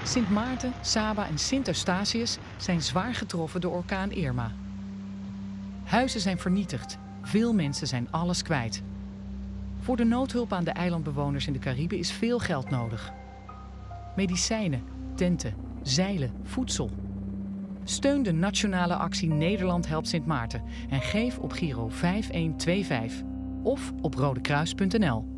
Sint Maarten, Saba en Sint Eustatius zijn zwaar getroffen door orkaan Irma. Huizen zijn vernietigd. Veel mensen zijn alles kwijt. Voor de noodhulp aan de eilandbewoners in de Cariben is veel geld nodig. Medicijnen, tenten, zeilen, voedsel. Steun de nationale actie Nederland helpt Sint Maarten en geef op Giro 5125 of op rodekruis.nl.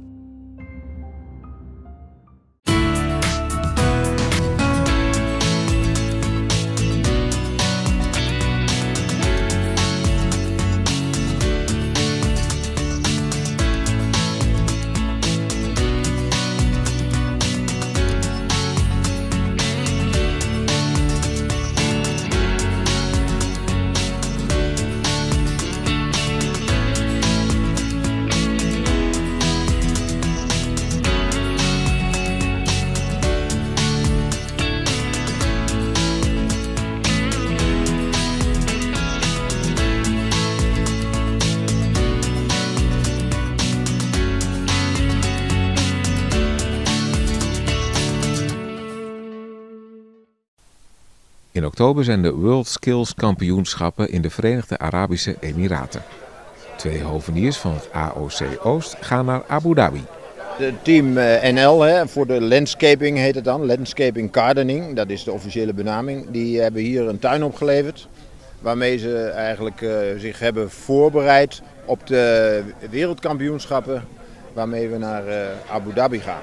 In oktober zijn de World Skills Kampioenschappen in de Verenigde Arabische Emiraten. 2 hoveniers van het AOC Oost gaan naar Abu Dhabi. Het team NL, voor de landscaping heet het dan, landscaping gardening, dat is de officiële benaming. Die hebben hier een tuin opgeleverd waarmee ze eigenlijk zich hebben voorbereid op de wereldkampioenschappen waarmee we naar Abu Dhabi gaan.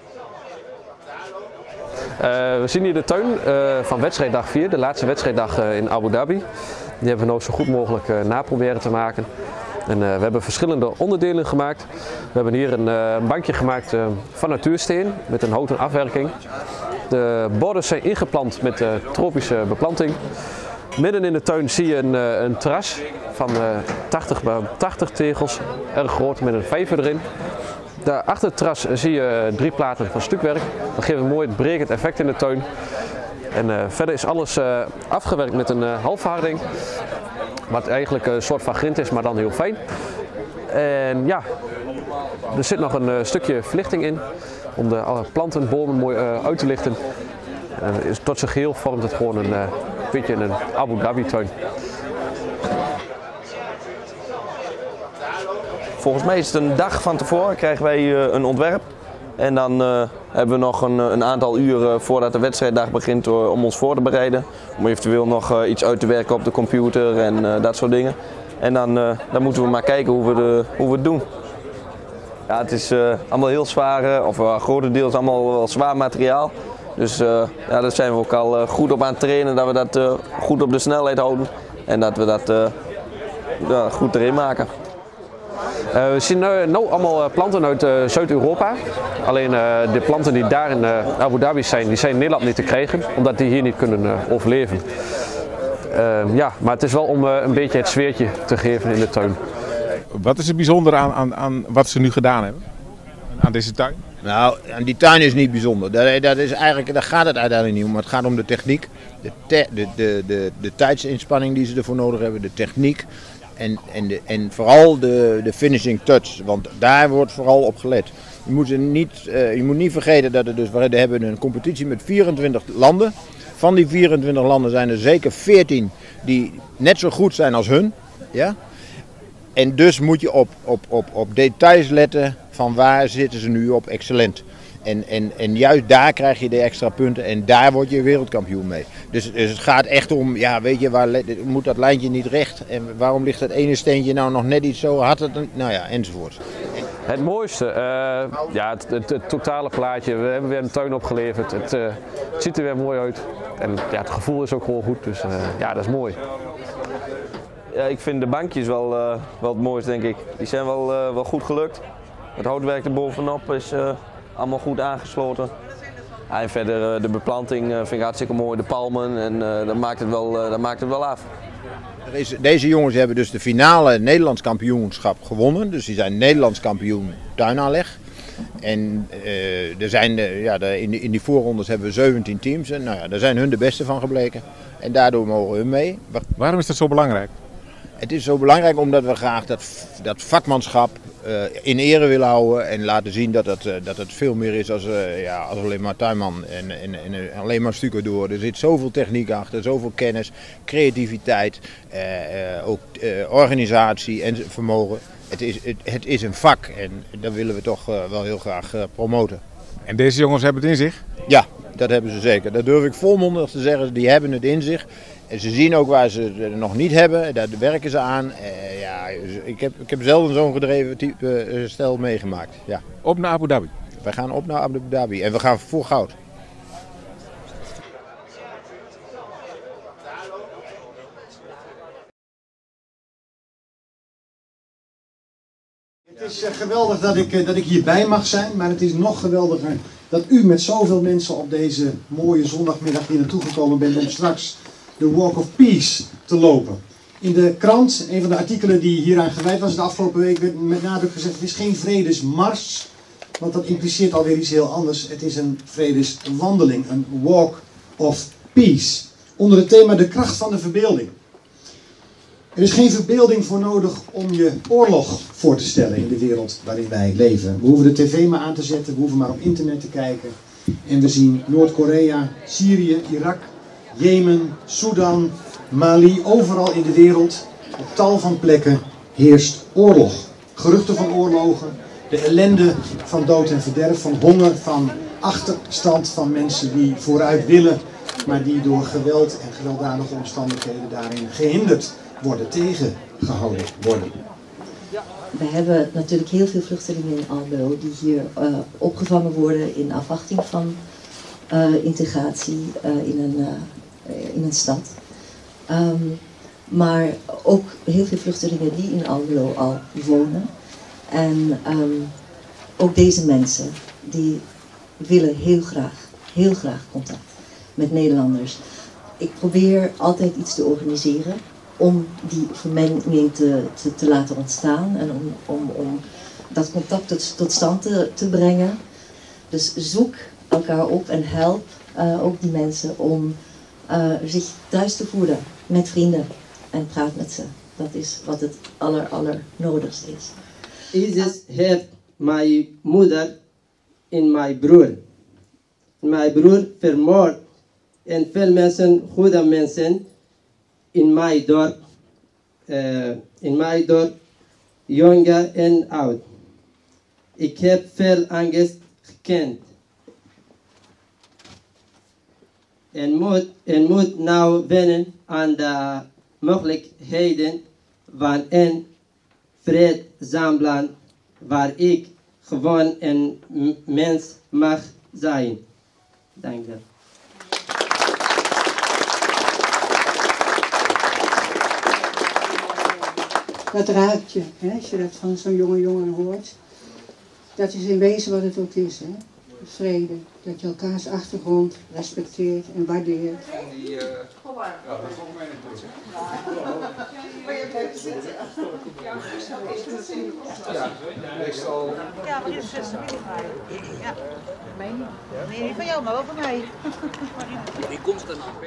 We zien hier de tuin van wedstrijddag 4, de laatste wedstrijddag in Abu Dhabi. Die hebben we nou zo goed mogelijk naproberen te maken. En we hebben verschillende onderdelen gemaakt. We hebben hier een bankje gemaakt van natuursteen met een houten afwerking. De borders zijn ingeplant met tropische beplanting. Midden in de tuin zie je een terras van 80 bij 80 tegels, erg groot met een vijver erin. Daar achter het terras zie je 3 platen van stukwerk. Dat geeft een mooi brekend effect in de tuin. En verder is alles afgewerkt met een halfharding. Wat eigenlijk een soort van grind is, maar dan heel fijn. En ja, er zit nog een stukje verlichting in. Om de planten en bomen mooi uit te lichten. Tot zijn geheel vormt het gewoon een beetje een Abu Dhabi tuin. Volgens mij is het een dag van tevoren krijgen wij een ontwerp. En dan hebben we nog een aantal uren voordat de wedstrijddag begint om ons voor te bereiden. Om eventueel nog iets uit te werken op de computer en dat soort dingen. En dan moeten we maar kijken hoe we het doen. Ja, het is allemaal heel zwaar, of grotendeels allemaal wel zwaar materiaal. Dus ja, daar zijn we ook al goed op aan het trainen, dat we dat goed op de snelheid houden. En dat we dat goed erin maken. We zien nu allemaal planten uit Zuid-Europa. Alleen de planten die daar in Abu Dhabi zijn, die zijn in Nederland niet te krijgen, omdat die hier niet kunnen overleven. Ja, maar het is wel om een beetje het sfeertje te geven in de tuin. Wat is het bijzonder aan wat ze nu gedaan hebben? Aan deze tuin? Nou, die tuin is niet bijzonder. Daar gaat het uiteindelijk niet om. Het gaat om de techniek, de tijdsinspanning die ze ervoor nodig hebben, de techniek. En vooral de finishing touch, want daar wordt vooral op gelet. Je moet niet vergeten dat we hebben een competitie met 24 landen. Van die 24 landen zijn er zeker 14 die net zo goed zijn als hun. Ja? En dus moet je op details letten van waar zitten ze nu op excellent. En juist daar krijg je de extra punten en daar word je wereldkampioen mee. Dus het gaat echt om, ja, weet je, moet dat lijntje niet recht? En waarom ligt dat ene steentje nou nog net iets zo? Nou ja, enzovoort. Het mooiste, ja, het totale plaatje. We hebben weer een tuin opgeleverd. Het ziet er weer mooi uit. En ja, het gevoel is ook gewoon goed. Dus ja, dat is mooi. Ja, ik vind de bankjes wel het mooiste, denk ik. Die zijn wel goed gelukt. Het houtwerk erbovenop is allemaal goed aangesloten. Ja, en verder de beplanting vind ik hartstikke mooi, de palmen, en dat maakt het wel af. Deze jongens hebben dus de finale Nederlands kampioenschap gewonnen. Dus die zijn Nederlands kampioen tuinaanleg. En in die voorrondes hebben we 17 teams. En nou ja, daar zijn hun de beste van gebleken. En daardoor mogen hun mee. Waarom is dat zo belangrijk? Het is zo belangrijk omdat we graag dat vakmanschap in ere willen houden en laten zien dat het veel meer is als alleen maar tuinman en alleen maar stucadoor. Er zit zoveel techniek achter, zoveel kennis, creativiteit, ook organisatie en vermogen. Het is een vak en dat willen we toch wel heel graag promoten. En deze jongens hebben het in zich? Ja, dat hebben ze zeker. Dat durf ik volmondig te zeggen. Die hebben het in zich. En ze zien ook waar ze het nog niet hebben. Daar werken ze aan. Ik heb zelf zo'n gedreven type stel meegemaakt. Ja. Op naar Abu Dhabi. Wij gaan op naar Abu Dhabi en we gaan voor goud. Het is geweldig dat ik hierbij mag zijn, maar het is nog geweldiger dat u met zoveel mensen op deze mooie zondagmiddag hier naartoe gekomen bent om straks de Walk of Peace te lopen. In de krant, een van de artikelen die hieraan gewijd was de afgelopen week, werd met nadruk gezegd: het is geen vredesmars, want dat impliceert alweer iets heel anders. Het is een vredeswandeling, een Walk of Peace, onder het thema de kracht van de verbeelding. Er is geen verbeelding voor nodig om je oorlog voor te stellen in de wereld waarin wij leven. We hoeven de tv maar aan te zetten, we hoeven maar op internet te kijken. En we zien Noord-Korea, Syrië, Irak, Jemen, Sudan, Mali, overal in de wereld, op tal van plekken heerst oorlog. Geruchten van oorlogen, de ellende van dood en verderf, van honger, van achterstand van mensen die vooruit willen, maar die door geweld en gewelddadige omstandigheden daarin gehinderd worden, tegengehouden worden. We hebben natuurlijk heel veel vluchtelingen in Almelo die hier opgevangen worden in afwachting van integratie in een stad. Maar ook heel veel vluchtelingen die in Almelo al wonen. En ook deze mensen die willen heel graag contact met Nederlanders. Ik probeer altijd iets te organiseren om die vermenging te laten ontstaan en om dat contact tot stand te brengen. Dus zoek elkaar op en help ook die mensen om zich thuis te voelen met vrienden en praat met ze. Dat is wat het allernodigste is. ISIS heeft mijn moeder en mijn broer. Mijn broer vermoord en veel mensen, goede mensen, in mijn dorp, jonge en oud. Ik heb veel angst gekend. En moet nou wennen aan de mogelijkheden van een vreedzaam land waar ik gewoon een mens mag zijn. Dank je. Dat raakt je, hè, als je dat van zo'n jonge jongen hoort. Dat is in wezen wat het ook is, hè. Vrede. Dat je elkaars achtergrond respecteert en waardeert. Ja, maar dit is ja. Nee, niet van jou, maar wel van mij. Die komt er nog.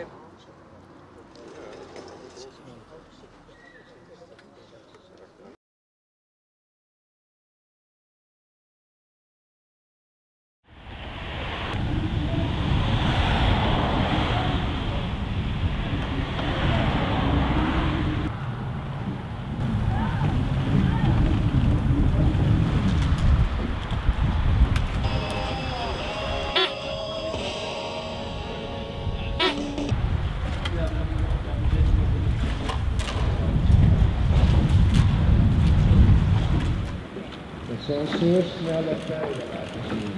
zijn zeer snelle tijden laten zien.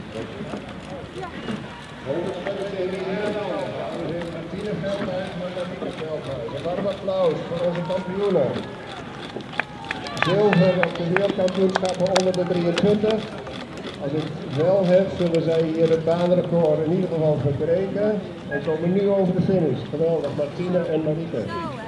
Hoogst van de CDR, Martine Veldhuis, Martine Veldhuis. Een warm applaus voor onze kampioenen. Zilver op de wereldkampioenschappen onder de 23. Als ik wel heb, zullen zij hier het baanrecord in ieder geval verbreken. En komen nu over de finish. Geweldig, Martine en Marieke.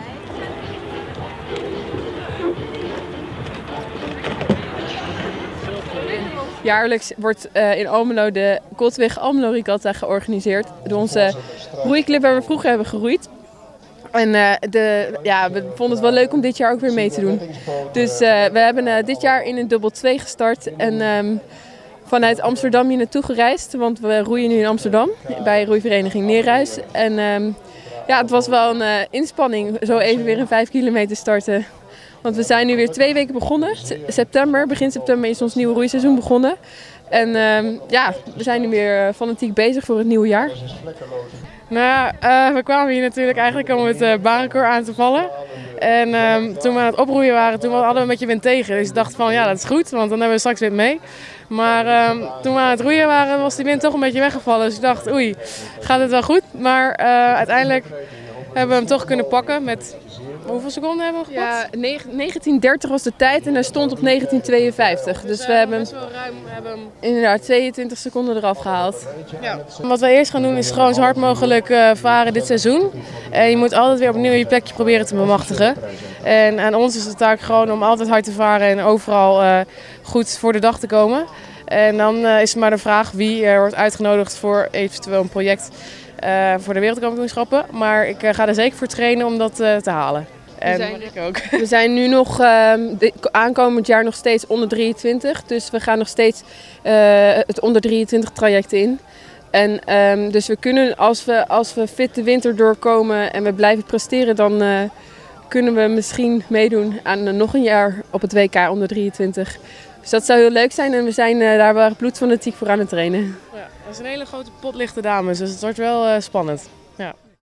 Jaarlijks wordt in Almelo de Kooltweg Almelo Regatta georganiseerd. Door onze roeiclub waar we vroeger hebben geroeid. En we vonden het wel leuk om dit jaar ook weer mee te doen. Dus we hebben dit jaar in een dubbel 2 gestart en vanuit Amsterdam hier naartoe gereisd. Want we roeien nu in Amsterdam bij roeivereniging Neerhuis. En het was wel een inspanning zo even weer een 5 kilometer starten. Want we zijn nu weer 2 weken begonnen. Begin september is ons nieuwe roeiseizoen begonnen. En we zijn nu weer fanatiek bezig voor het nieuwe jaar. Nou, we kwamen hier natuurlijk eigenlijk om het baanrecord aan te vallen. En toen we aan het oproeien waren, toen hadden we een beetje wind tegen. Dus ik dacht van ja, dat is goed, want dan hebben we straks wind mee. Maar toen we aan het roeien waren, was die wind toch een beetje weggevallen. Dus ik dacht, oei, gaat het wel goed? Maar uiteindelijk hebben we hem toch kunnen pakken met... Hoeveel seconden hebben we gepakt? Ja, 1930 was de tijd en hij stond op 1952. Dus we hebben hem inderdaad 22 seconden eraf gehaald. Ja. Wat we eerst gaan doen is gewoon zo hard mogelijk varen dit seizoen. En je moet altijd weer opnieuw je plekje proberen te bemachtigen. En aan ons is de taak gewoon om altijd hard te varen en overal goed voor de dag te komen. En dan is het maar de vraag wie er wordt uitgenodigd voor eventueel een project voor de wereldkampioenschappen. Maar ik ga er zeker voor trainen om dat te halen. We zijn nu nog aankomend jaar nog steeds onder 23. Dus we gaan nog steeds het onder 23 traject in. En dus we kunnen, als we fit de winter doorkomen en we blijven presteren, dan kunnen we misschien meedoen aan nog een jaar op het WK onder 23. Dus dat zou heel leuk zijn en we zijn daar wel bloedfanatiek voor aan het trainen. Ja, dat is een hele grote pot lichte dames, dus het wordt wel spannend. Ja.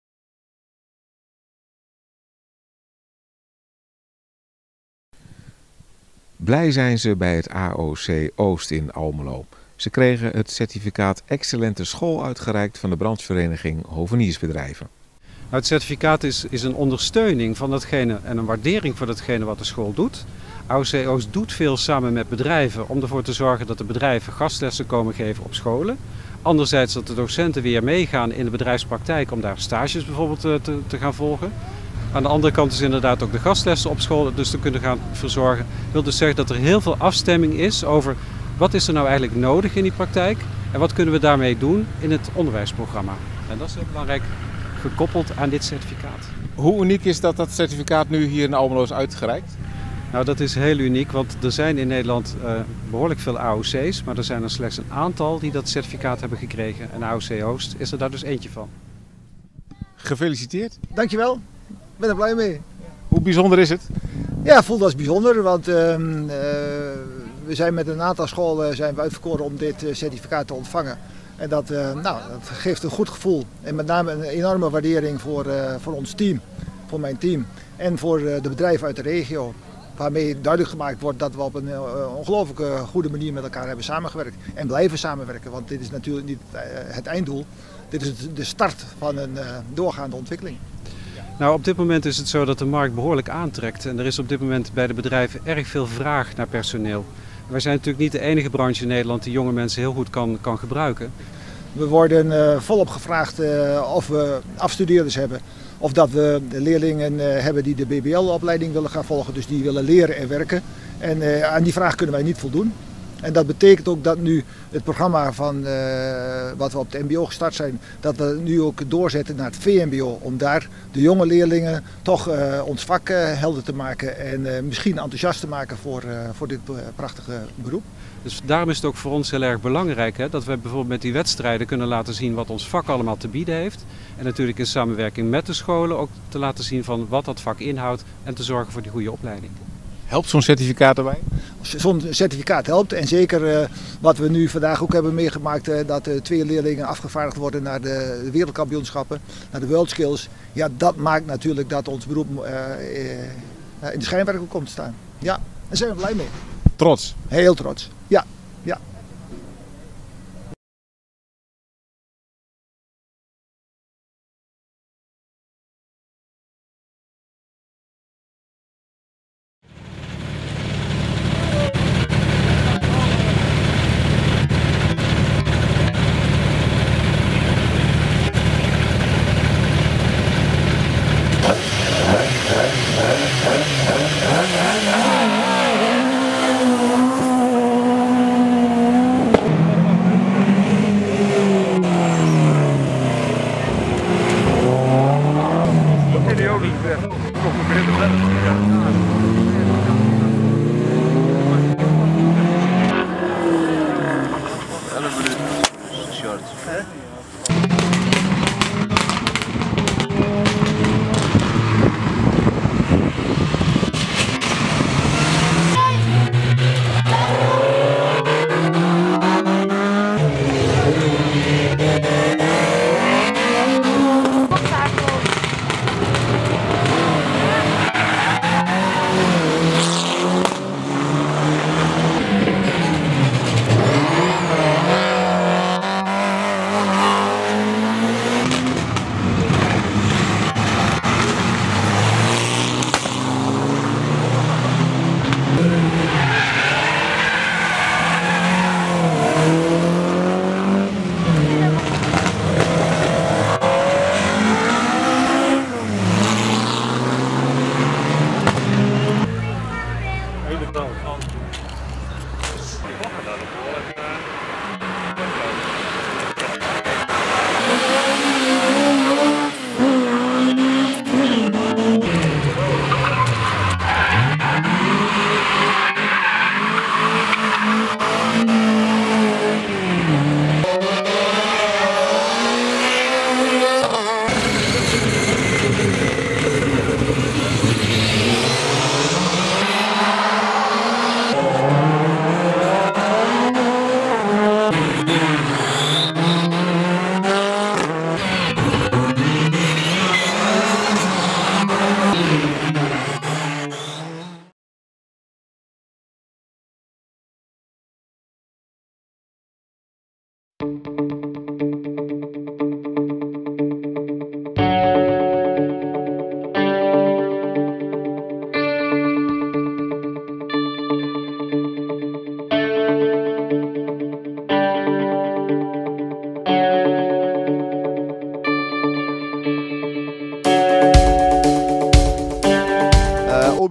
Blij zijn ze bij het AOC Oost in Almelo. Ze kregen het certificaat Excellente School uitgereikt van de branchevereniging Hoveniersbedrijven. Nou, het certificaat is een ondersteuning van datgene en een waardering voor datgene wat de school doet. AOC Oost doet veel samen met bedrijven om ervoor te zorgen dat de bedrijven gastlessen komen geven op scholen. Anderzijds dat de docenten weer meegaan in de bedrijfspraktijk om daar stages bijvoorbeeld te gaan volgen. Aan de andere kant is inderdaad ook de gastlessen op school dus te kunnen gaan verzorgen. Dat wil dus zeggen dat er heel veel afstemming is over wat is er nou eigenlijk nodig in die praktijk en wat kunnen we daarmee doen in het onderwijsprogramma. En dat is heel belangrijk gekoppeld aan dit certificaat. Hoe uniek is dat certificaat nu hier in Almelo is uitgereikt? Nou, dat is heel uniek, want er zijn in Nederland behoorlijk veel AOC's, maar er zijn er slechts een aantal die dat certificaat hebben gekregen. En AOC Oost is er daar dus eentje van. Gefeliciteerd. Dankjewel, ik ben er blij mee. Hoe bijzonder is het? Ja, voelt als bijzonder, want we zijn met een aantal scholen uitverkoren om dit certificaat te ontvangen. En dat geeft een goed gevoel en met name een enorme waardering voor ons team, voor mijn team en voor de bedrijven uit de regio. Waarmee duidelijk gemaakt wordt dat we op een ongelooflijk goede manier met elkaar hebben samengewerkt. En blijven samenwerken, want dit is natuurlijk niet het einddoel. Dit is de start van een doorgaande ontwikkeling. Nou, op dit moment is het zo dat de markt behoorlijk aantrekt. En er is op dit moment bij de bedrijven erg veel vraag naar personeel. Wij zijn natuurlijk niet de enige branche in Nederland die jonge mensen heel goed kan gebruiken. We worden volop gevraagd of we afstudeerders hebben. Of dat we leerlingen hebben die de BBL-opleiding willen gaan volgen, dus die willen leren en werken. En aan die vraag kunnen wij niet voldoen. En dat betekent ook dat nu het programma van wat we op het mbo gestart zijn, dat we nu ook doorzetten naar het VMBO. Om daar de jonge leerlingen toch ons vak helder te maken en misschien enthousiast te maken voor dit prachtige beroep. Dus daarom is het ook voor ons heel erg belangrijk dat we bijvoorbeeld met die wedstrijden kunnen laten zien wat ons vak allemaal te bieden heeft. En natuurlijk in samenwerking met de scholen ook te laten zien van wat dat vak inhoudt en te zorgen voor die goede opleiding. Helpt zo'n certificaat erbij? Zo'n certificaat helpt en zeker wat we nu vandaag ook hebben meegemaakt, dat 2 leerlingen afgevaardigd worden naar de wereldkampioenschappen, naar de World Skills. Ja, dat maakt natuurlijk dat ons beroep in de schijnwerper komt te staan. Ja, daar zijn we blij mee. Trots? Heel trots, ja. Ja.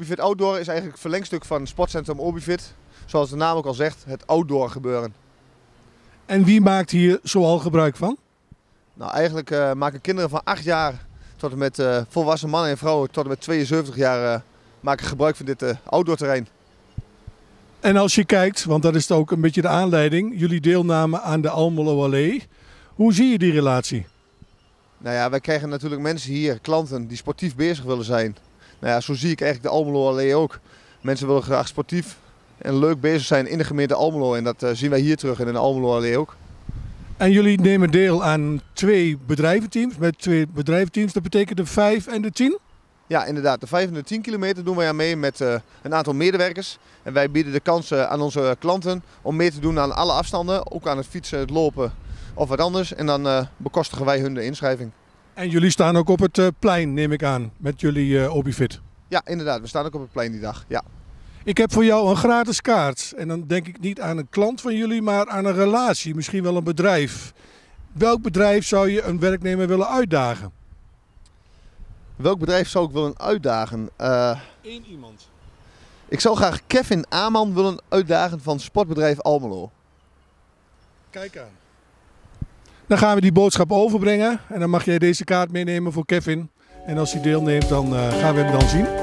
ObiFit Outdoor is eigenlijk het verlengstuk van Sportcentrum ObiFit. Zoals de naam ook al zegt, het outdoor gebeuren. En wie maakt hier zoal gebruik van? Nou, eigenlijk maken kinderen van 8 jaar tot en met volwassen mannen en vrouwen tot en met 72 jaar maken gebruik van dit outdoorterrein. En als je kijkt, want dat is ook een beetje de aanleiding, jullie deelname aan de Almelo Allee. Hoe zie je die relatie? Nou ja, wij krijgen natuurlijk mensen hier, klanten, die sportief bezig willen zijn. Nou ja, zo zie ik eigenlijk de Almelo Allee ook. Mensen willen graag sportief en leuk bezig zijn in de gemeente Almelo. En dat zien wij hier terug in de Almelo Allee ook. En jullie nemen deel aan 2 bedrijventeams. Met 2 bedrijventeams, dat betekent de 5 en de 10? Ja, inderdaad. De 5 en de 10 kilometer doen wij aan mee met een aantal medewerkers. En wij bieden de kans aan onze klanten om mee te doen aan alle afstanden. Ook aan het fietsen, het lopen of wat anders. En dan bekostigen wij hun de inschrijving. En jullie staan ook op het plein, neem ik aan, met jullie ObiFit. Ja, inderdaad. We staan ook op het plein die dag. Ja. Ik heb voor jou een gratis kaart. En dan denk ik niet aan een klant van jullie, maar aan een relatie. Misschien wel een bedrijf. Welk bedrijf zou je een werknemer willen uitdagen? Welk bedrijf zou ik willen uitdagen? Eén iemand. Ik zou graag Kevin Aman willen uitdagen van sportbedrijf Almelo. Kijk aan. Dan gaan we die boodschap overbrengen. En dan mag jij deze kaart meenemen voor Kevin. En als hij deelneemt, dan gaan we hem dan zien.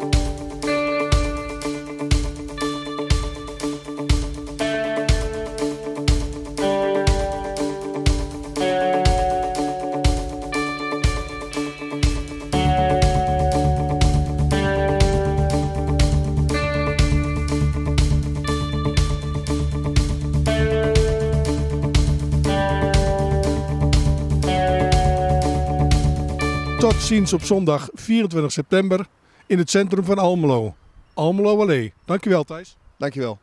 Tot ziens op zondag 24 september in het centrum van Almelo. Almelo Allee. Dankjewel Thijs. Dankjewel.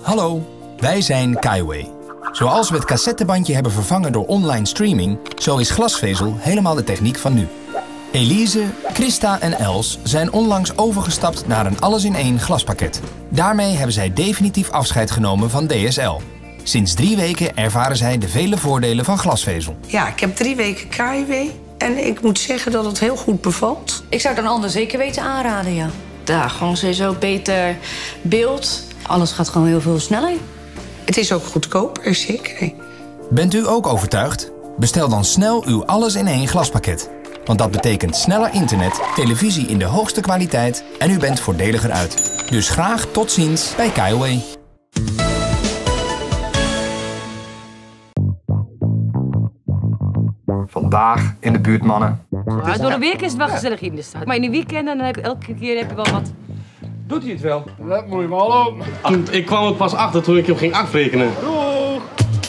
Hallo, wij zijn Kaiway. Zoals we het cassettebandje hebben vervangen door online streaming, zo is glasvezel helemaal de techniek van nu. Elise, Christa en Els zijn onlangs overgestapt naar een alles-in-één glaspakket. Daarmee hebben zij definitief afscheid genomen van DSL. Sinds 3 weken ervaren zij de vele voordelen van glasvezel. Ja, ik heb 3 weken Kaiway en ik moet zeggen dat het heel goed bevalt. Ik zou het een ander zeker weten aanraden, ja. Ja, gewoon sowieso beter beeld. Alles gaat gewoon heel veel sneller. Het is ook goedkoper, zeker. Bent u ook overtuigd? Bestel dan snel uw alles-in-één glaspakket. Want dat betekent sneller internet, televisie in de hoogste kwaliteit en u bent voordeliger uit. Dus graag tot ziens bij Kaiway. Vandaag in de buurtmannen. Ja, door de week is het wel gezellig in de stad. Maar in de weekenden dan heb je elke keer heb je wel wat. Doet hij het wel? Dat moet je maar al. Ik kwam er pas achter toen ik hem ging afrekenen. Doeg!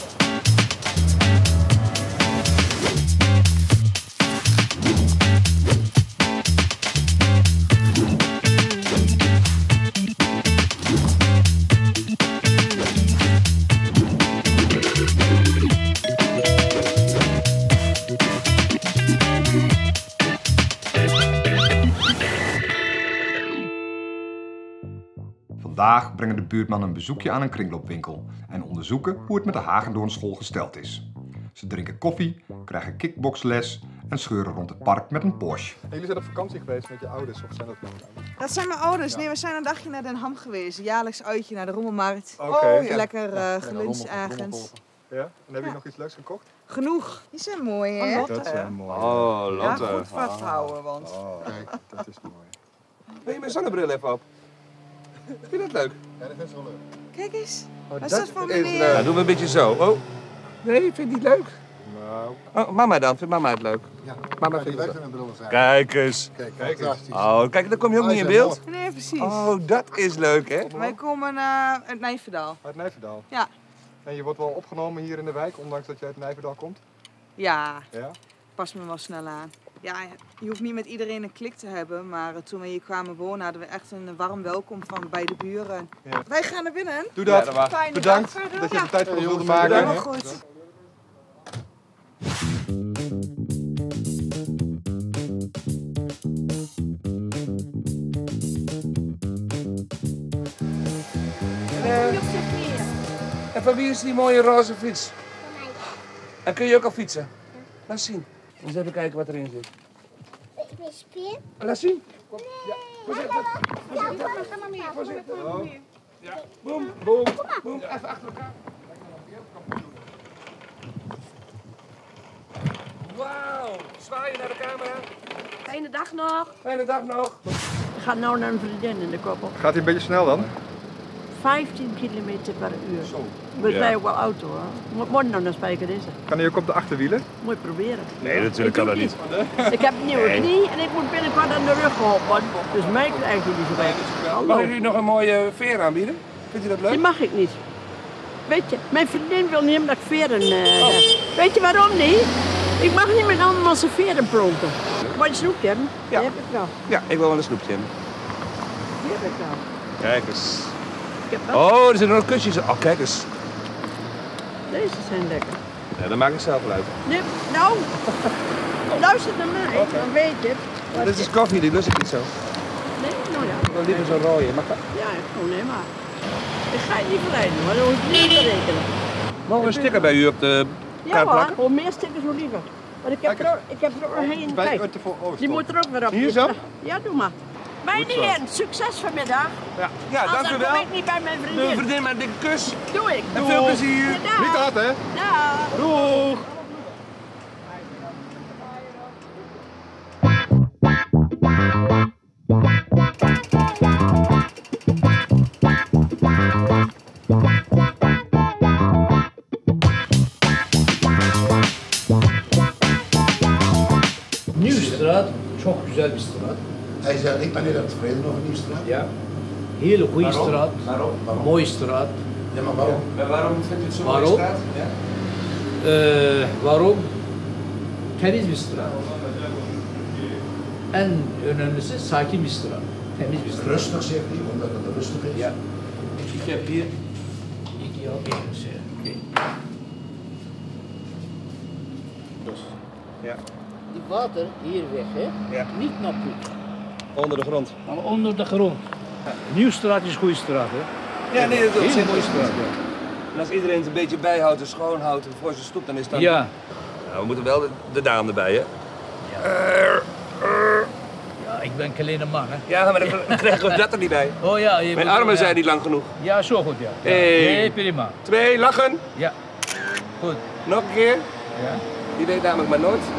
Vandaag brengen de buurtmannen een bezoekje aan een kringloopwinkel en onderzoeken hoe het met de Hagendoornschool gesteld is. Ze drinken koffie, krijgen kickboxles en scheuren rond het park met een Porsche. Jullie zijn op vakantie geweest met je ouders, of zijn dat nog? Dat zijn mijn ouders. Nee, we zijn een dagje naar Den Ham geweest. Een jaarlijks uitje naar de Rommelmarkt. Oké. Lekker geluncht ergens. Ja? En heb je nog iets leuks gekocht? Genoeg. Die zijn mooi, hè? Oh, dat zijn mooi. Oh, Lotte. Ja, goed vasthouden, want... Oh, kijk, dat is mooi. Wil je mijn zonnebril even op? Vind je dat leuk? Ja, dat is wel leuk. Kijk eens. Oh, Wat is dat voor meneer? Ja, doen we een beetje zo. Oh. Nee, vind je het niet leuk? Nou. Oh, mama dan. Vindt mama het leuk? Ja, mama vindt het leuk. leuk. Kijk eens. Kijk eens. Oh, kijk, dan kom je ook niet in beeld. Nee, precies. Oh, dat is leuk, hè? Wij komen uit Nijverdal. Uit Nijverdal? Ja. En je wordt wel opgenomen hier in de wijk, ondanks dat je uit Nijverdal komt? Ja. Ja? Pas me wel snel aan. Ja, je hoeft niet met iedereen een klik te hebben, maar toen we hier kwamen wonen hadden we echt een warm welkom van beide buren. Ja. Wij gaan naar binnen. Doe dat. Ja, dat bedankt dat je de tijd voor ons wilde maken. Helemaal goed. En van wie is die mooie roze fiets? En kun je ook al fietsen? Laat zien. Eens even kijken wat erin zit. Ik ben spin. Laat zien. Kom. Ja. Voorzichtig. Ga maar mee. Voorzichtig. Ja. Boom, boom, boom. Even achter elkaar. Wauw. Zwaai je naar de camera. Fijne dag nog. Fijne dag nog. Ik ga nou naar een vriendin in de koppel. Gaat hij een beetje snel dan? 15 kilometer per uur. Zo. We Ja. rijden ook wel auto hoor. Moet nou naar Spijkenissen. Kan hij ook op de achterwielen? Moet je proberen. Nee, natuurlijk kan dat niet. Ik heb een nieuwe Nee. knie en ik moet binnenkort aan de rug geholpen. Dus mij krijg je niet zo bij. Mag ik u nog een mooie veer aanbieden? Vindt u dat leuk? Die mag ik niet. Weet je, mijn vriendin wil niet dat ik veren heb. Weet je waarom niet? Ik mag niet met allemaal zijn veren plonken. Wil je een snoepje hebben? Ja. Die heb ik wel. Ja, ik wil wel een snoepje hebben. Die heb ik wel. Kijk eens. Ik heb wel. Oh, er zitten nog kusjes. Oh, kijk eens. Deze zijn lekker. Ja, dat maak ik zelf wel uit. Nee, nou, luister naar mij, dan weet je het. Dit is koffie, die lust ik niet zo. Nee, nou ja. Ik wil liever zo'n rode. Mag dat? Ja, gewoon nee maar. Ik ga je niet verleiden hoor, dan hoef je niet te rekenen. Mogen we een sticker bij u op de Ja kaart hoor, plakken? hoe meer stickers hoe liever. Want ik heb er ook nog heen. Bij Kijk, Utte voor Oost. die moet er ook weer op. Hier zo? Ja, doe maar. Mijn Goed zo. heer, succes vanmiddag. Ja, ja dank u Anders wel. kom ik niet bij mijn vriendin. Mijn vriendin met een dikke kus. Doe ik. En veel plezier. Ja, dag. Niet te hard, hè? Ja. Doeg. Nieuwstraat, çok güzel bir straat. Hij zegt, ik ben heel erg tevreden over Nieuwstraat. Ja. Hele goede Waarom? straat. Waarom? Mooie straat. Ja, maar waarom? Waarom vindt u het zo'n mooie Waarom? straat? Ja. Waarom? Temiz bir straat. En önemlisi sakin bir straat. Temiz bir straat. Rustig, zegt hij, omdat het rustig is. Ja. Ik heb hier Ja, oké. Dus. Ja. Die water hier weg, hè? Ja. Niet naar Piet. Onder de grond. Maar onder de grond. Nieuwstraat is een goede straat, hè? Ja, nee, dat is Heel een mooie goede straat. En als iedereen het een beetje bijhoudt en schoonhoudt voor zijn stoep, dan is dat... Ja. Nou, we moeten wel de dame erbij, hè? Ja, ik ben een kleine man, hè? Ja, maar dan krijgen we dat er niet bij. Oh ja. Mijn armen zijn niet lang genoeg. Ja, zo goed, ja. 1, Nee, prima. 2, lachen. Ja. Goed. Nog een keer. Ja. Die weet namelijk maar nooit.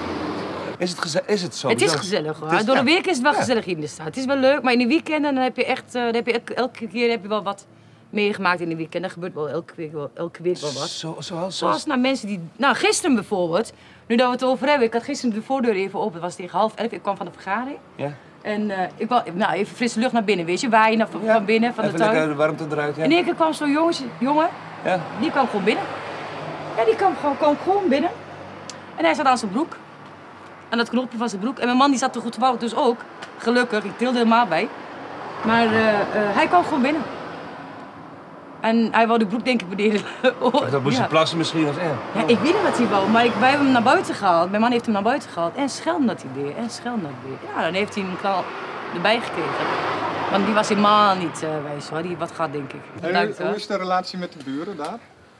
Is het zo? Het is gezellig hoor. Door de week is het wel gezellig in de stad. Het is wel leuk, maar in de weekenden dan heb je echt, elke keer heb je wel wat meegemaakt in de weekend. Er gebeurt wel elke week wel wat. Zoals nou, mensen die... Nou, gisteren bijvoorbeeld, nu dat we het over hebben, ik had gisteren de voordeur even open, het was tegen 10:30, ik kwam van de vergadering. Ja. En ik wou even frisse lucht naar binnen, weet je, waaien van binnen, van de tuin. Lekker de warmte eruit, ja. In één keer kwam zo'n jongen, ja. Die kwam gewoon binnen. Ja, die kwam gewoon binnen. En hij zat aan zijn broek. Aan dat knopje van zijn broek. En mijn man die zat er goed te bouwen, dus ook. Gelukkig, ik trilde helemaal bij. Maar hij kwam gewoon binnen. En hij wou de broek denk ik beneden. Dat moest hij plassen misschien of Ja, ik weet niet wat hij wou, maar wij hebben hem naar buiten gehaald. Mijn man heeft hem naar buiten gehaald. En schelm dat hij deed, Ja, dan heeft hij een knal erbij gekregen. Want die was helemaal niet wijs hoor, die wat gaat denk ik. En hoe is de relatie met de buren daar?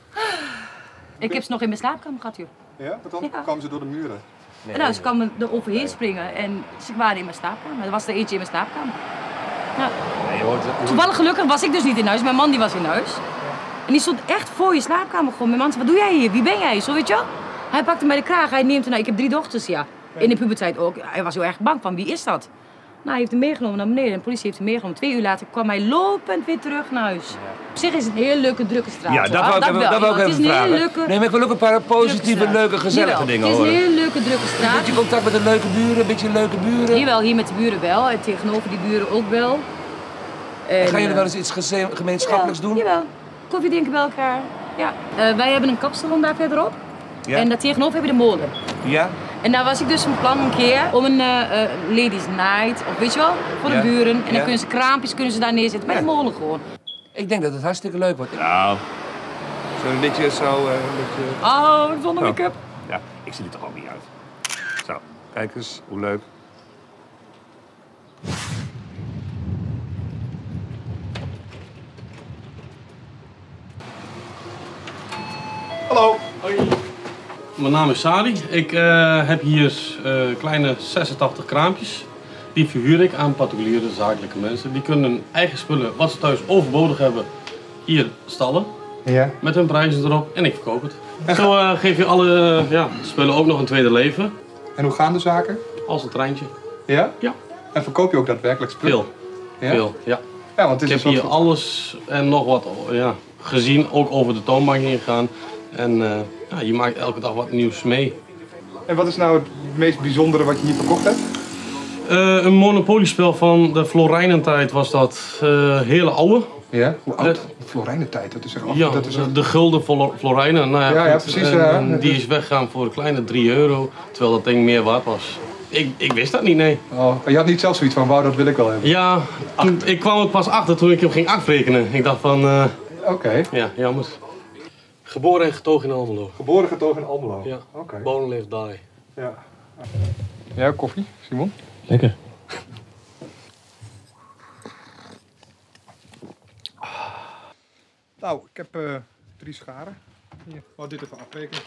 Ik heb ze nog in mijn slaapkamer gehad joh. Ja, wat dan? Kwamen ze door de muren? Nee, nou, ze kwamen er overheen springen en ze waren in mijn slaapkamer. Er was er eentje in mijn slaapkamer. Ja. Toevallig gelukkig was ik dus niet in huis, mijn man die was in huis. En die stond echt voor je slaapkamer gewoon. Mijn man zei, wat doe jij hier? Wie ben jij? Zo weet je wel? Hij pakte mij de kraag, hij neemt nou, ik heb 3 dochters, ja. In de puberteit ook. Hij was heel erg bang van, wie is dat? Nou, hij heeft hem meegenomen naar beneden en de politie heeft hem meegenomen. 2 uur later kwam hij lopend weer terug naar huis. Op zich is het een hele leuke, drukke straat. Ja, dat wou ik even vragen. Nee, maar ik wil ook een paar positieve, leuke, gezellige dingen horen. Het is een hele leuke, drukke straat. Een beetje contact met de leuke buren, Jawel, hier met de buren wel. En tegenover die buren ook wel. En gaan jullie wel eens iets gemeenschappelijks doen? Jawel, koffie drinken bij elkaar. Ja. Wij hebben een kapsalon daar verderop. Ja. En daar tegenover heb je de molen. Ja. En daar was ik dus van plan een keer om een ladies night, of weet je wel, voor de buren. En dan kunnen ze kraampjes daar neerzetten, bij de molen gewoon. Ik denk dat het hartstikke leuk wordt. Nou, een beetje zo, Oh, zonder make-up. Ja, ik zie er toch ook niet uit. Zo, kijk eens, hoe leuk. Hallo. Hoi. Mijn naam is Sadi. Ik heb hier kleine 86 kraampjes. Die verhuur ik aan particuliere zakelijke mensen. Die kunnen hun eigen spullen, wat ze thuis overbodig hebben, hier stallen. Ja. Met hun prijzen erop en ik verkoop het. Zo geef je alle spullen ook nog een tweede leven. En hoe gaan de zaken? Als een treintje. Ja? Ja. En verkoop je ook daadwerkelijk spullen? Veel. Ja? Veel, ja. Ja, want het is ik heb hier alles en nog wat gezien, ook over de toonbank heen gegaan. En je maakt elke dag wat nieuws mee. En wat is nou het meest bijzondere wat je hier verkocht hebt? Een monopoliespel van de Florijnentijd was dat. Hele oude. Ja, hoe oud? De Florijnentijd, dat is echt ja, dat is de gulden Florijnen. Nou ja, precies. En die is weggegaan voor een kleine €3, terwijl dat ding meer waard was. Ik wist dat niet, nee. Oh, je had niet zelf zoiets van, wauw, dat wil ik wel hebben? Ja, ik kwam er pas achter toen ik hem ging afrekenen. Ik dacht van... Oké. Ja, jammer. Geboren en getogen in Almelo. Geboren en getogen in Almelo? Ja. Oké. Born, live, die. Ja. Ja, koffie, Simon? Lekker. Nou, ik heb 3 scharen. Hier, dit even afrekenen.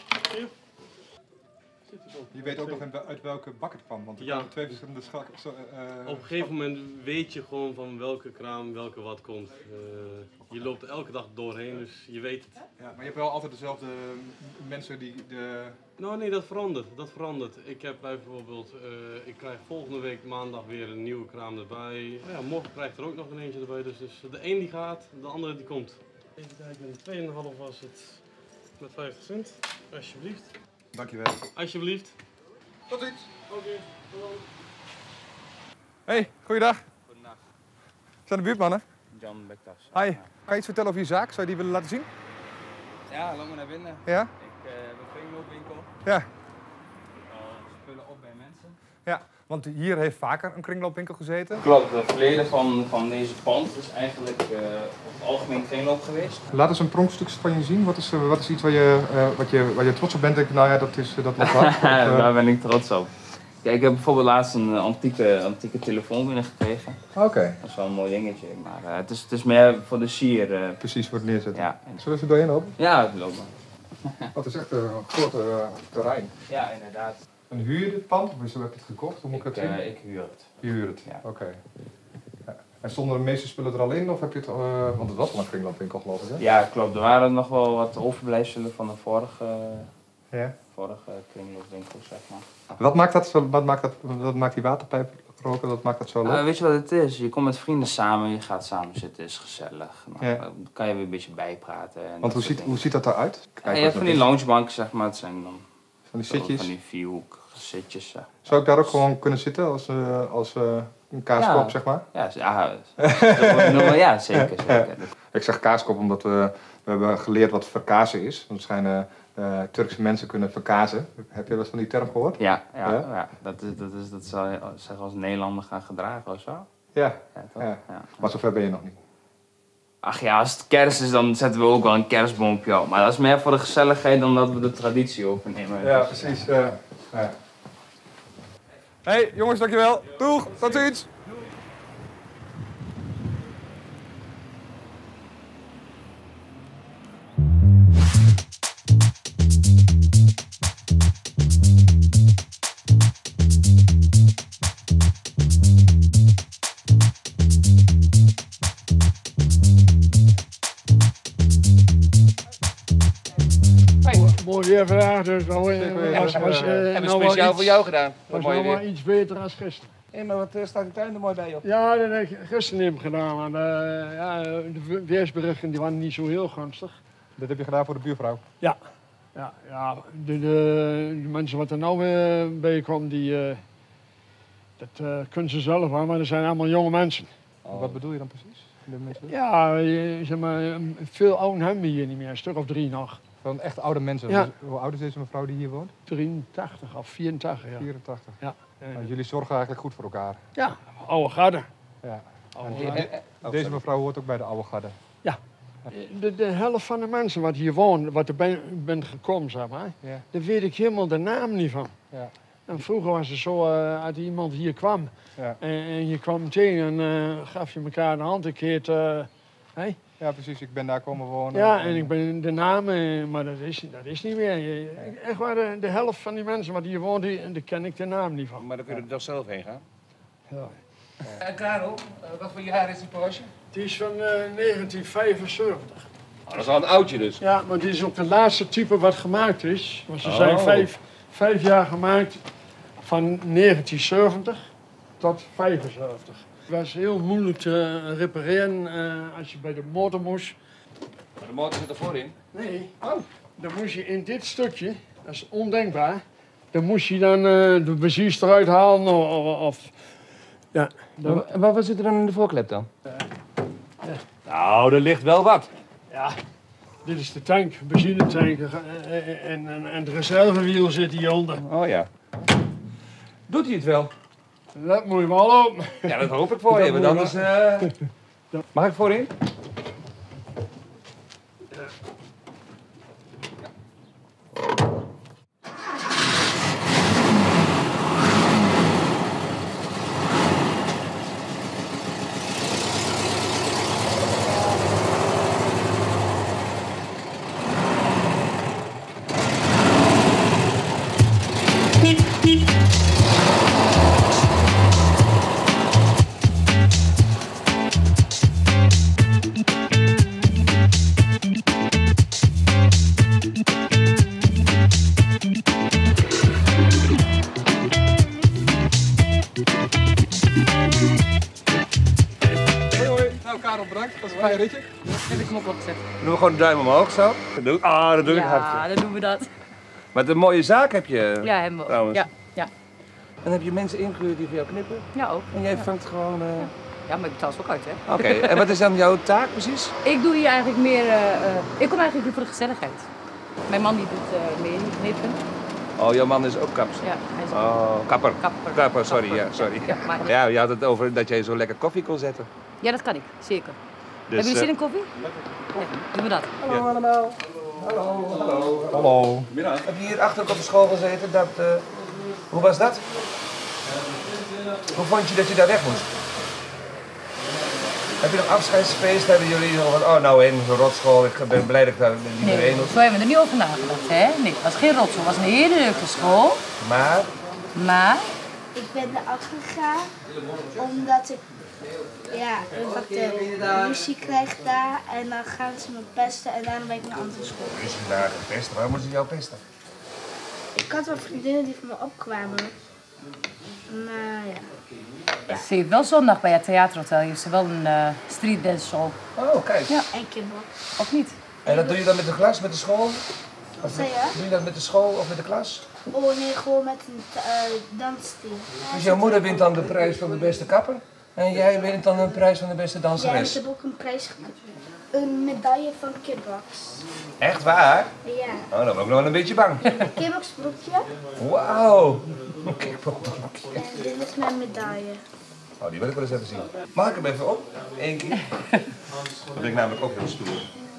Je weet ook nog uit welke bak het kwam, want er kwamen 2 verschillende scharen. Op een gegeven moment weet je gewoon van welke kraam welke wat komt. Je loopt er elke dag doorheen, dus je weet het. Ja, maar je hebt wel altijd dezelfde mensen die de... Nou nee, dat verandert. Ik heb bijvoorbeeld, ik krijg volgende week maandag weer een nieuwe kraam erbij. Ja, morgen krijgt er ook nog een eentje erbij, dus de een die gaat, de andere die komt. Even kijken, 2,5 was het met 50 cent, alsjeblieft. Dankjewel. Alsjeblieft. Tot ziens. Oké. Hey, goeiedag. Goedendag. Zijn de buurtmannen? Jan Bektas. Hi. Kan je iets vertellen over je zaak? Zou je die willen laten zien? Ja, loop maar naar binnen. Ja? Ik heb een kringloopwinkel. Ja. Spullen op bij mensen. Ja. Want hier heeft vaker een kringloopwinkel gezeten. Klopt, het verleden van deze pand is eigenlijk op het algemeen kringloop geweest. Laat eens een pronkstukje van je zien. Wat is iets waar je trots op bent? Denk, nou ja, dat mag wel. Daar ben ik trots op. Kijk, ik heb bijvoorbeeld laatst een antieke telefoon binnengekregen. Oké. Dat is wel een mooi dingetje, maar het is meer voor de sier. Precies, voor het neerzetten. Ja. Zullen we er doorheen lopen? Ja, het loopt maar. Het is echt een groot terrein. Ja, inderdaad. En huur je dit pand of heb je het gekocht? Hoe moet ik het zien? Ik huur het. Je huurt het? Ja. Oké. Ja. En stonden de meeste spullen er al in of heb je het... want het was wel een kringloopwinkel geloof ik, hè? Ja, klopt. Er waren nog wel wat overblijfselen van de vorige kringloopwinkel, zeg maar. Wat maakt die waterpijp roken? Wat maakt dat zo leuk? Weet je wat het is? Je komt met vrienden samen, je gaat samen zitten, is gezellig. Nou, dan kan je weer een beetje bijpraten. En want hoe ziet dat eruit? Ja, je hebt van die loungebanken, zeg maar. Het zijn dan van die zitjes? Van die vierhoek zitjes. Zou ik daar ook gewoon kunnen zitten als een kaaskop, zeg maar? Ja, zeker. Ik zeg kaaskop omdat we hebben geleerd wat verkazen is. Want schijnen Turkse mensen kunnen verkazen. Heb je wel eens van die term gehoord? Ja. Dat zou je zeggen als Nederlander gaan gedragen of zo. Ja. Maar zover ben je nog niet. Ach ja, als het kerst is, dan zetten we ook wel een kerstboompje op. Maar dat is meer voor de gezelligheid dan dat we de traditie overnemen. Ja, precies. Hey jongens, dankjewel. Doeg, tot ziens. Mooi weer vandaag, dus was hebben we speciaal voor jou gedaan. Was nog maar iets beter dan gisteren. Hé, maar wat staat de tuin er mooi bij, joh? Ja, dat heb ik gisteren niet gedaan, want de weersberichten die waren niet zo heel gunstig. Dat heb je gedaan voor de buurvrouw? Ja. De mensen wat er nou bij komen, dat kunnen ze zelf aan, maar dat zijn allemaal jonge mensen. Wat bedoel je dan precies? Ja, zeg maar, veel ouden hebben we hier niet meer, een stuk of 3 nog. Van echt oude mensen. Ja. Dus, hoe oud is deze mevrouw die hier woont? 83 of 84, ja. 84. Ja. Jullie zorgen eigenlijk goed voor elkaar. Ja, oude garde. Ja. Deze mevrouw hoort ook bij de oude garde. Ja. De helft van de mensen wat hier wonen, wat er bent gekomen, zeg maar, daar weet ik helemaal de naam niet van. Ja. En vroeger was het zo, als iemand hier kwam en je kwam meteen en gaf je elkaar de hand, ik heet... Hey? Ja, precies. Ik ben daar komen wonen. Ja, en ik ben de naam, maar dat is niet meer. Echt waar, de helft van die mensen wat hier wonen, daar ken ik de naam niet van. Maar dan kun je er toch zelf heen gaan? Ja. En Karel, wat voor jaar is die Porsche? Die is van 1975. Oh, dat is al een oudje dus. Ja, maar dit is ook de laatste type wat gemaakt is. Want ze zijn 5 jaar gemaakt van 1970 tot 75. Het was heel moeilijk te repareren als je bij de motor moest. Maar de motor zit er voorin? Nee. Dan moest je in dit stukje, dat is ondenkbaar, dan moest je dan de benzine eruit halen of ja. En wat zit er dan in de voorklep dan? Nou, er ligt wel wat. Ja, dit is de tank, benzinetank en de reservewiel zit hieronder. Oh ja. Doet hij het wel? Dat moet je wel open. Ja, dat hoop ik voor je, want anders... Mag ik voorin? Karel, bedankt. Dat was een fijn ritje. Heb ik hem ook opgezet. Doen we gewoon de duim omhoog zo? Dat doe ik hard. Ja, dan doen we dat. Maar een mooie zaak heb je hebben we trouwens. Ja. En heb je mensen ingehuurd die voor jou knippen? Ja, ook. En jij vangt gewoon... Ja, maar ik betaal ze ook uit, hè. Oké, en wat is dan jouw taak precies? Ik doe hier eigenlijk meer... ik kom eigenlijk hier voor de gezelligheid. Mijn man die doet meer knippen. Oh, jouw man is ook kapster? Ja, hij is Oh, kapper. Kapper, sorry. Ja, sorry. Ja, maar- Ja, je had het over dat jij zo lekker koffie kon zetten. Ja, dat kan ik, zeker. Dus, Hebben jullie zin in koffie? Ja, doen we dat. Hallo allemaal. Hallo. Heb je hier achter op de school gezeten? Hoe was dat? Hoe vond je dat je daar weg moest? Heb je nog afscheidsfeest? Hebben jullie nog van, oh nou een rotschool, ik ben blij dat ik daar niet meer heen hoef. Zo hebben we er niet over nagedacht, hè? Nee, het was geen rotschool, het was een hele leuke school. Maar? Ik ben erachter gegaan omdat ik ruzie krijg daar en dan gaan ze me pesten en daarom ben ik naar een andere school. Is je daar pesten? Waarom moeten ze jou pesten? Ik had wel vriendinnen die voor me opkwamen. Maar ja. Ze heeft wel zondag bij het theaterhotel, heeft ze wel een street dance show. Oh, kijk. Ja. En kickbox. Of niet? En dat doe je dan met de klas, met de school? Wat zei je? Doe je dat met de school of met de klas? Oh nee, gewoon met een dansteam. Dus jouw moeder wint dan de prijs van de beste kapper? En jij wint dan een prijs van de beste Ja, danseres? ik heb ook een prijs een medaille van kickbox. Echt waar? Ja. Oh, dan ben ik nog wel een beetje bang. Kickboxbroekje. Wauw. En dit is mijn medaille. Oh, die wil ik wel eens even zien. Mag ik hem even op? Eén keer. Dat ben ik namelijk ook heel stoer.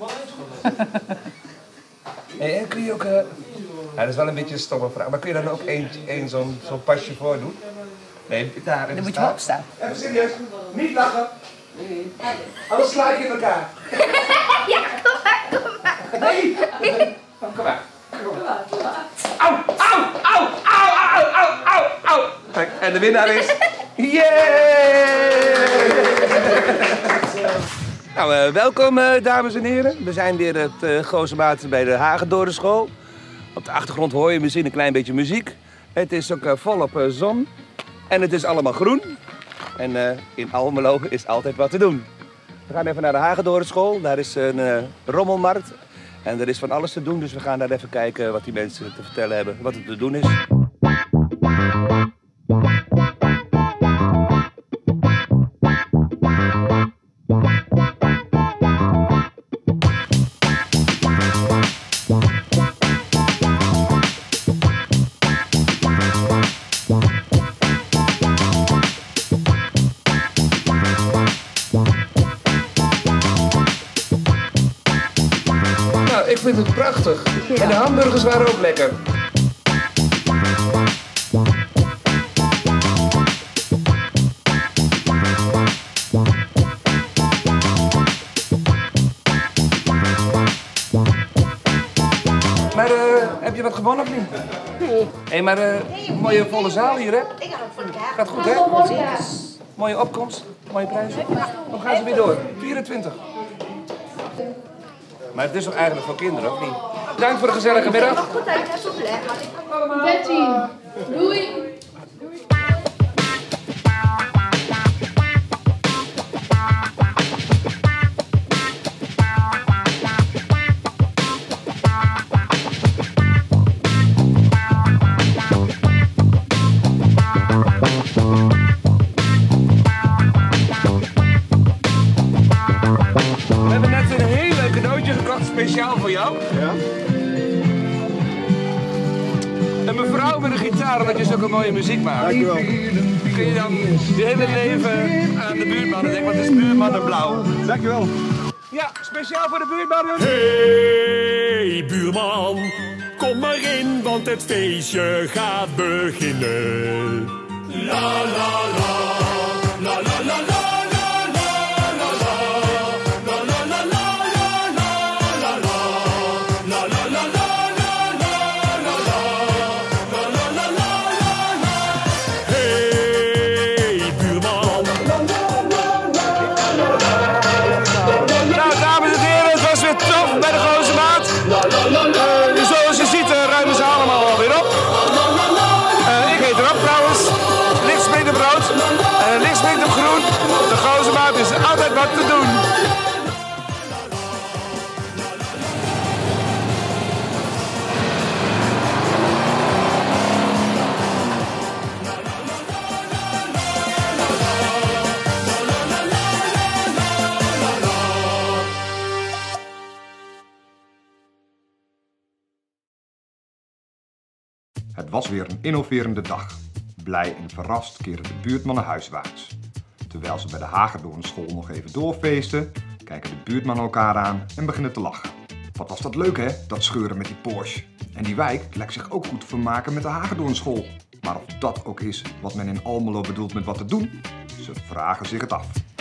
En kun je ook... Ja, dat is wel een beetje een stomme vraag. Maar kun je dan ook zo'n pasje voor doen? Nee, daar. Dan moet je wel opstaan. Even serieus. Niet lachen. Nee. Anders sla ik in elkaar. Ja, kom maar. Nee. Kom maar. Au, au, au, au, au, au, au, au. Kijk, en de winnaar is... Yay! Nou, welkom dames en heren. We zijn weer het Goossemaat bij de Hagedorenschool. Op de achtergrond hoor je misschien een klein beetje muziek. Het is ook volop zon. En het is allemaal groen. En in Almelo is altijd wat te doen. We gaan even naar de Hagedorenschool. Daar is een rommelmarkt. En er is van alles te doen, dus we gaan daar even kijken wat die mensen te vertellen hebben. Wat er te doen is. Ik vind het prachtig. Ja. En de hamburgers waren ook lekker. Maar heb je wat gewonnen of niet? Nee. Hé, maar mooie volle zaal hier, hè? Gaat goed, hè? Mooie opkomst, mooie prijzen. Dan gaan ze weer door. 24. Maar het is toch eigenlijk voor kinderen, of niet? Bedankt voor de gezellige middag. 13. Doei. We hebben net een heel leuk cadeautje gekocht, speciaal voor jou. Ja. Een mevrouw met een gitaar, omdat je zulke mooie muziek maakt. Dankjewel. Kun je dan je hele leven aan de buurmannen denken, wat is buurmannen blauw? Dankjewel. Ja, speciaal voor de buurmannen. Hey buurman, kom maar in, want het feestje gaat beginnen. La la la, la la la la. Bij de Goossemaat. Zoals je ziet ruimen ze allemaal alweer op. Ik heet Rob trouwens. Licht springt op rood en licht springt op groen. De Goossemaat is altijd wat te doen. Het was weer een innoverende dag. Blij en verrast keren de buurtmannen huiswaarts. Terwijl ze bij de Hagedoornschool nog even doorfeesten, kijken de buurtmannen elkaar aan en beginnen te lachen. Wat was dat leuk hè, dat scheuren met die Porsche. En die wijk lijkt zich ook goed te vermaken met de Hagedoornschool. Maar of dat ook is wat men in Almelo bedoelt met wat te doen, ze vragen zich het af.